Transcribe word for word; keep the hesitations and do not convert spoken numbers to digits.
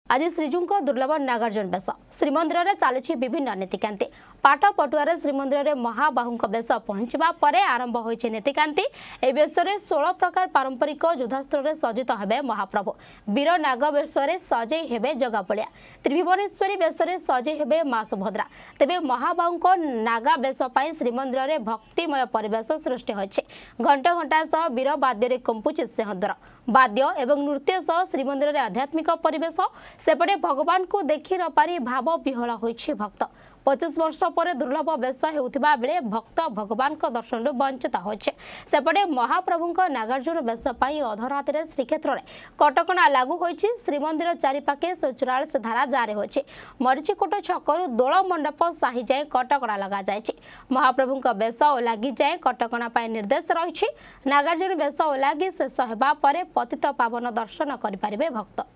आज श्रीजू दुर्लभ नागार्जुन बेश श्रीमंदिर में चली विभिन्न नीतिकांति पाट पटुआर श्रीमंदिर में महाबाहू बेश पहुंचा पर आरंभ हो नीतिकांति ए बेश षोल प्रकार पारंपरिक युद्धास्त्र सज्जित हेबे महाप्रभु वीर नाग बेश सजे हेबे जगापलिया त्रिभुवनेश्वरी बेश सजे हेबे मां सुभद्रा तेबे महाबाहू नागा बेश श्रीमंदिर में भक्तिमय परिवेश सृष्टि होइछे घंटा घंटा सह वीर वाद्य कंपुचे सिंहद्वार वाद्य एवं नृत्य सह श्रीमंदिर में आध्यात्मिक परिवेश सेपटे भगवान को देखि न पारी भाव विहला होइछे भक्त पचास वर्ष पर दुर्लभ बेश होउथिबा बेले भक्त भगवान को दर्शन वंचित होइछे सेपटे महाप्रभु नागार्जुन बेश अधरात श्रीक्षेत्र में कटकणा लागू होइछे श्रीमंदिर चारिपाखे चौरालीस धारा जारी होइछे मरीचिकोट छकरू दोल मंडप साही जाए कटकणा लगा जाइछे महाप्रभु बेश ओलागी जाए कटकणा पाई निर्देश रहिछे नागार्जुन बेश ओलागी शेष हेबा परे पतित पावन दर्शन करि पारिबे भक्त।